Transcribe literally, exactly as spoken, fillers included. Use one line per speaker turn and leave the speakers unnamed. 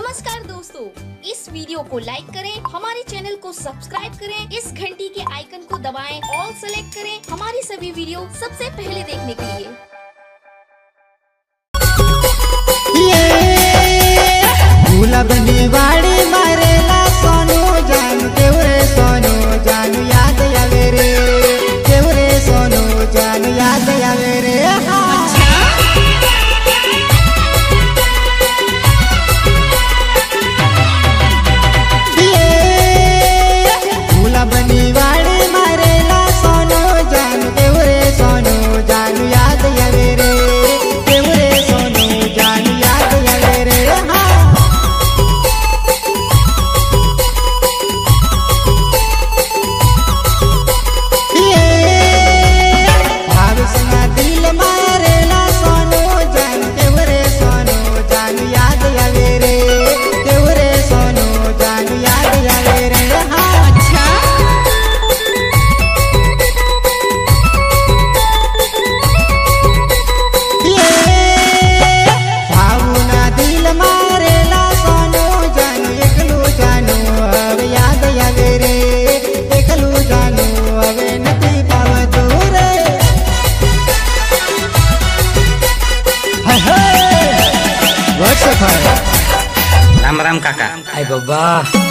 नमस्कार दोस्तों, इस वीडियो को लाइक करें, हमारे चैनल को सब्सक्राइब करें, इस घंटी के आइकन को दबाएं, ऑल सेलेक्ट करें हमारी सभी वीडियो सबसे पहले देखने के लिए।
गुलाबनी वाड़ी मारेला सोनू जान केवरे सोनू जान याद आवे रे, केवरे सोनू जान याद आवे रे। गुलाबनी वाड़ी मारेला सोनू जान केवरे सोनू जान याद आवे रे, केवरे सोनू जान याद आवे रे।
राम राम काका।
आई बाबा